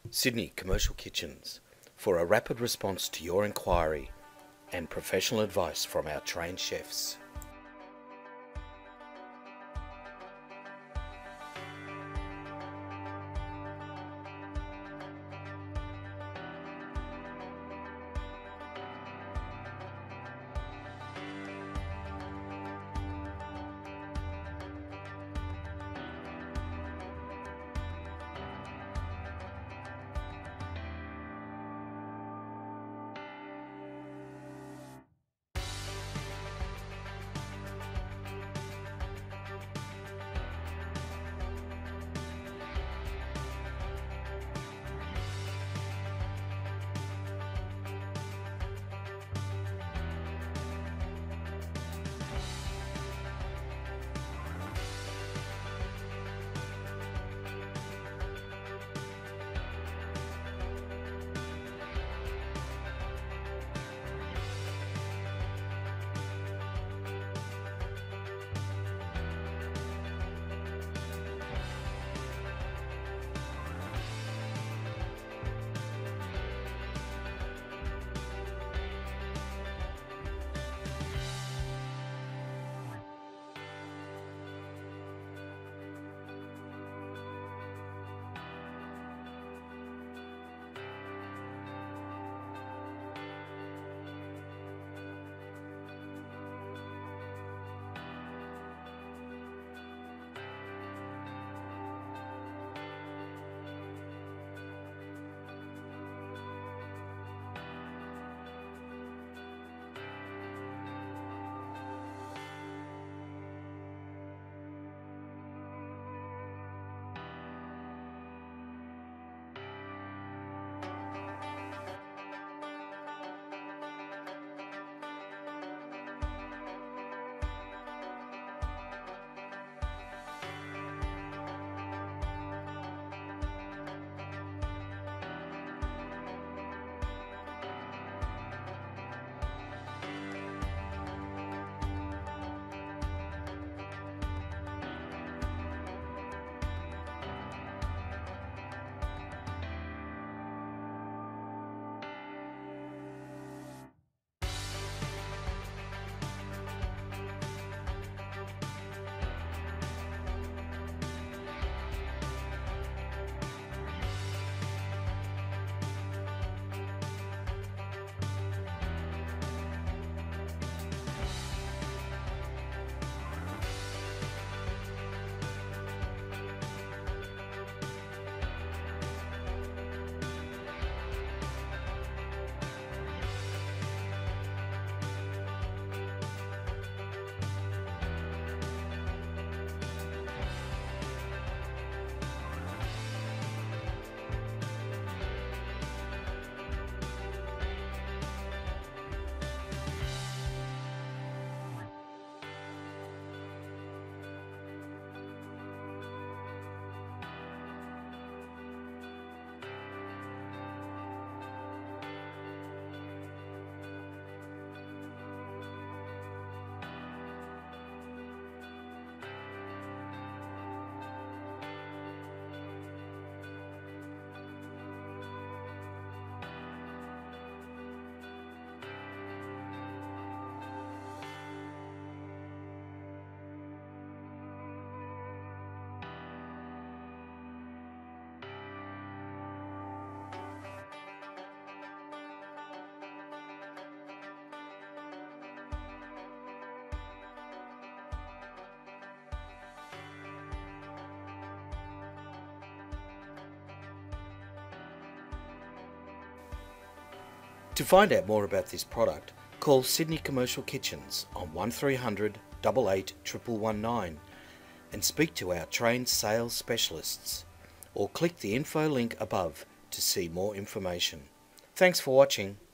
Sydney Commercial Kitchens, for a rapid response to your inquiry and professional advice from our trained chefs. To find out more about this product, call Sydney Commercial Kitchens on 1300 88 1119 and speak to our trained sales specialists, or click the info link above to see more information. Thanks for watching.